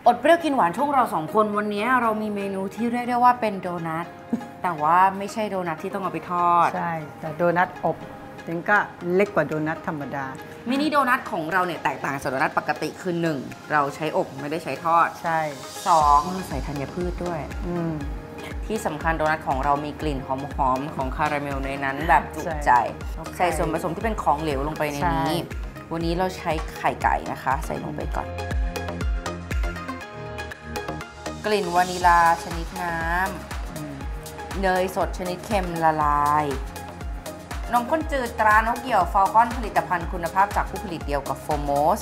อดเปรี้ยวกินหวานช่วงเรา2 คนวันนี้เรามีเมนูที่เรียกได้ว่าเป็นโดนัท แต่ว่าไม่ใช่โดนัทที่ต้องเอาไปทอดใช่แต่โดนัทอบถึงก็เล็กกว่าโดนัทธรรมดามินิโดนัทของเราเนี่ยแตกต่างจากโดนัทปกติคือ1เราใช้อบไม่ได้ใช้ทอดใช่ 2เราใส่ธัญพืชด้วยที่สำคัญโดนัทของเรามีกลิ่นหอมๆของคาราเมลในนั้นแบบจุใจใส่ส่วนผสมที่เป็นของเหลวลงไปในนี้วันนี้เราใช้ไข่ไก่นะคะใส่ลงไปก่อนกลิ่นวานิลาชนิดน้ำเนยสดชนิดเค็มละลายนมข้นจืดตรานกเหี่ยวฟอลคอนผลิตภัณฑ์คุณภาพจากผู้ผลิตเดียวกับโฟโมส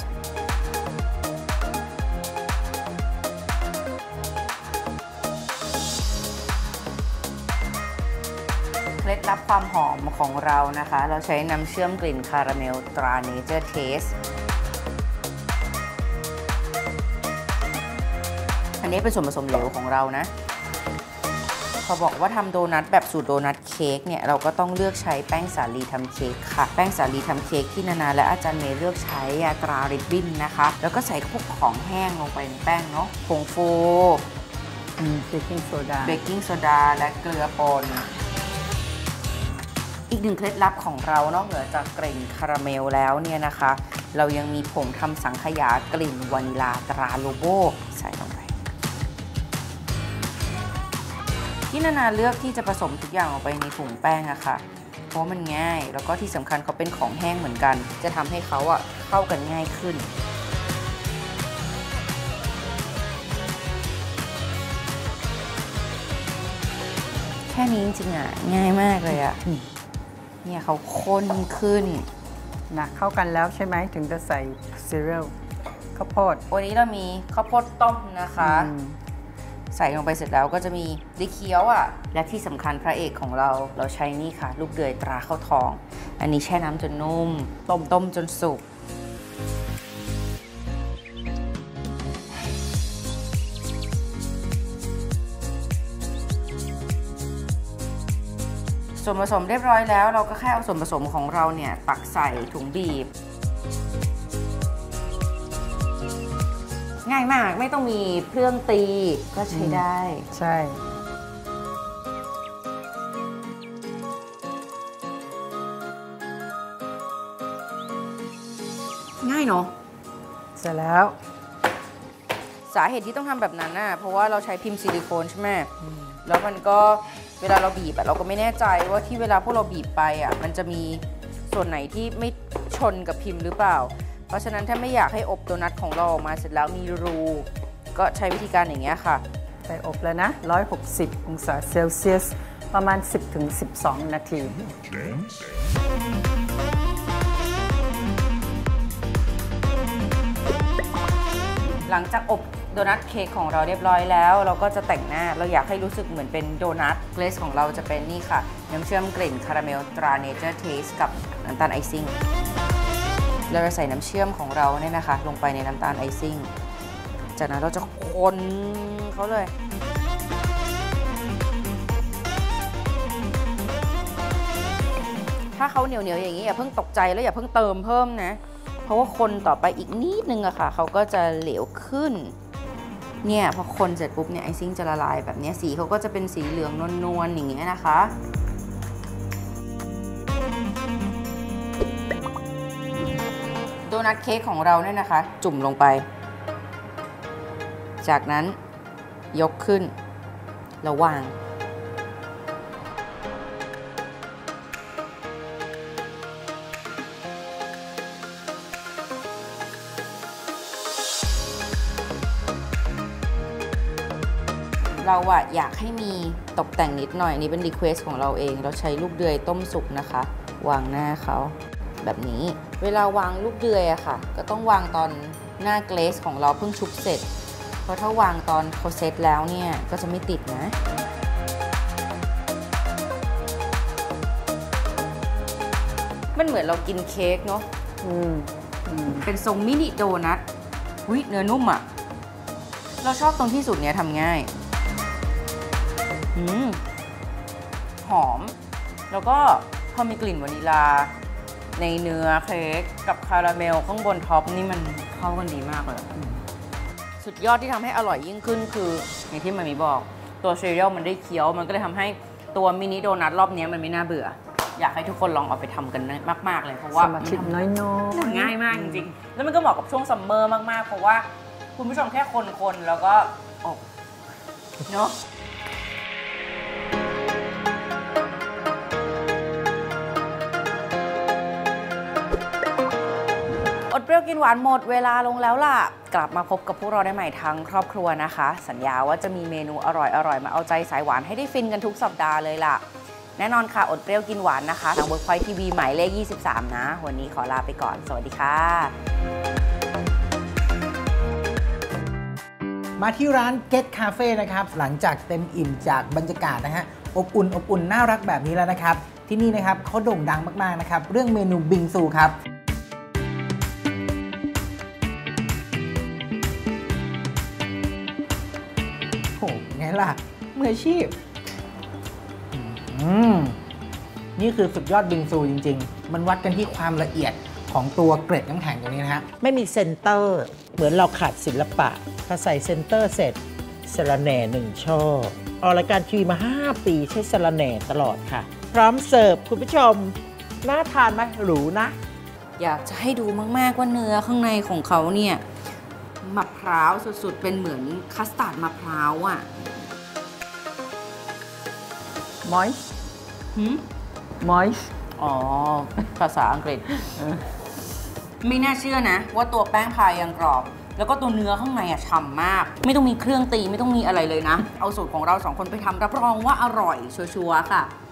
เคล็ดลับความหอมของเรานะคะเราใช้น้ำเชื่อมกลิ่นคาราเมลตราเนเจอร์เทสอันนี้เป็นส่วนผสมเหลวของเรานะเขาบอกว่าทำโดนัทแบบสูตรโดนัทเค้กเนี่ยเราก็ต้องเลือกใช้แป้งสาลีทำเค้กค่ะแป้งสาลีทำเค้กที่นานาและอาจารย์เมย์เลือกใช้ตราริบบิ้นนะคะแล้วก็ใส่พวกของแห้งลงไปในแป้งเนาะผงฟูเบกกิ้งโซดาและเกลือป่นอีกหนึ่งเคล็ดลับของเรานอกเหนือจากกลิ่นคาราเมลแล้วเนี่ยนะคะเรายังมีผงทำสังขยากลิ่นวานิลาตราโลโบใส่ลงไปที่นานาเลือกที่จะผสมทุกอย่างลงไปในถุงแป้งอะค่ะเพราะมันง่ายแล้วก็ที่สำคัญเขาเป็นของแห้งเหมือนกันจะทำให้เขาอะเข้ากันง่ายขึ้นแค่นี้จริงๆอะง่ายมากเลยอะเนี่ยเขาข้นขึ้นนะเข้ากันแล้วใช่ไหมถึงจะใส่ซีเรียลข้าวโพดวันนี้เรามีข้าวโพดต้มนะคะใส่ลงไปเสร็จแล้วก็จะมีดิเคี้ยวอ่ะและที่สำคัญพระเอกของเราใช้นี่ค่ะลูกเดือยตราข้าวทองอันนี้แช่น้ำจนนุ่มต้มจนสุกส่วนผสมเรียบร้อยแล้วเราก็แค่เอาส่วนผสมของเราเนี่ยตักใส่ถุงบีบง่ายมากไม่ต้องมีเครื่องตีก็ใช้ได้ใช่ง่ายเนาะเสร็จแล้วสาเหตุที่ต้องทำแบบนั้นน่ะเพราะว่าเราใช้พิมพ์ซิลิโคนใช่ไหมแล้วมันก็เวลาเราบีบเราก็ไม่แน่ใจว่าที่เวลาพวกเราบีบไปมันจะมีส่วนไหนที่ไม่ชนกับพิมพ์หรือเปล่าเพราะฉะนั้นถ้าไม่อยากให้อบโดนัทของเราออกมาเสร็จแล้วมีรูก็ใช้วิธีการอย่างเงี้ยค่ะไปอบแล้วนะ160 องศาเซลเซียสประมาณ 10-12 นาทีหลังจากอบโดนัทเค้กของเราเรียบร้อยแล้วเราก็จะแต่งหน้าเราอยากให้รู้สึกเหมือนเป็นโดนัทเกรสของเราจะเป็นนี่ค่ะน้ำเชื่อมกลิ่นคาราเมลตราเนเจอร์เทสกับน้ำตาลไอซิ่งเราจะใส่น้ำเชื่อมของเราเนี่ยนะคะลงไปในน้ำตาลไอซิ่งจากนั้นเราจะคนเขาเลยถ้าเขาเหนียวๆอย่างนี้อย่าเพิ่งตกใจแล้วอย่าเพิ่งเติมเพิ่มนะเพราะว่าคนต่อไปอีกนิดนึงอะค่ะเขาก็จะเหลวขึ้นเนี่ยพอคนเสร็จปุ๊บเนี่ยไอซิ่งจะละลายแบบนี้สีเขาก็จะเป็นสีเหลืองนวลๆอย่างเงี้ยนะคะโดนัทเค้กของเราเนี่ยนะคะจุ่มลงไปจากนั้นยกขึ้นแล้ววางเราอยากให้มีตกแต่งนิดหน่อยนี่เป็นรีเควสของเราเองเราใช้ลูกเดือยต้มสุกนะคะวางหน้าเขาแบบนี้เวลาวางลูกเดือยอะค่ะก็ต้องวางตอนหน้าเกรสของเราเพิ่งชุบเสร็จเพราะถ้าวางตอนเขาเซตแล้วเนี่ยก็จะไม่ติดนะมันเหมือนเรากินเค้กเนาะเป็นทรงมินิโดนัทเนื้อนุ่มอะเราชอบตรงที่สุดเนี้ยทำง่ายหอมแล้วก็พอมีกลิ่นวานิลาในเนื้อเค้กกับคาราเมลข้างบนท็อปนี่มันเข้ากันดีมากเลยสุดยอดที่ทำให้อร่อยยิ่งขึ้นคืออย่างที่มันมีบอกตัวซีเรียลมันได้เคี้ยวมันก็เลยทำให้ตัวมินิโดนัทรอบนี้มันไม่น่าเบื่ออยากให้ทุกคนลองเอาไปทำกันมากๆเลยเพราะว่าสมาชิกน้อยๆทำง่ายมากจริงๆแล้วมันก็เหมาะกับช่วงซัมเมอร์มากๆเพราะว่าคุณผู้ชมแค่คนๆแล้วก็อบเนาะอดเปรี้ยวกินหวานหมดเวลาลงแล้วล่ะกลับมาพบกับพวกเราได้ใหม่ทั้งครอบครัวนะคะสัญญาว่าจะมีเมนูอร่อยๆมาเอาใจสายหวานให้ได้ฟินกันทุกสัปดาห์เลยล่ะแน่นอนค่ะอดเปรี้ยวกินหวานนะคะทาง Workpoint TV หมายเลข 23 นะ วันนี้ขอลาไปก่อนสวัสดีค่ะมาที่ร้าน Get Cafe นะครับหลังจากเต็มอิ่มจากบรรยากาศนะฮะอบอุ่นน่ารักแบบนี้แล้วนะครับที่นี่นะครับเขาโด่งดังมากๆนะครับเรื่องเมนูบิงซูครับโหไงล่ะมืออาชีพนี่คือสุดยอดบิงซูจริงๆมันวัดกันที่ความละเอียดของตัวเกล็ดน้ำแข็งตรงนี้นะฮะไม่มีเซนเตอร์เหมือนเราขาดศิลปะพอใส่เซนเตอร์เสร็จสะระแหน่1 ช่อออกรายการทีวีมา5 ปีใช้สะระแหน่ตลอดค่ะพร้อมเสิร์ฟคุณผู้ชมน่าทานไหมหรูนะอยากจะให้ดูมากๆว่าเนื้อข้างในของเขาเนี่ยมะพร้าวสุดๆเป็นเหมือนคัสตาร์ดมะพร้าวอ่ะ moist หืม moist อ๋อ ภาษาอังกฤษ ไม่น่าเชื่อนะว่าตัวแป้งพายยังกรอบ แล้วก็ตัวเนื้อข้างในอะฉ่ำมาก ไม่ต้องมีเครื่องตีไม่ต้องมีอะไรเลยนะ เอาสูตรของเรา2 คนไปทำรับรองว่าอร่อยชัวร์ๆค่ะ